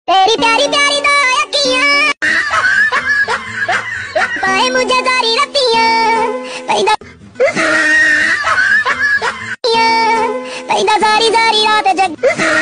तेरी प्यारी प्यारी दो अखियां पाए मुझे सारी रतियां पैदा पैदा सारी सारी रात जग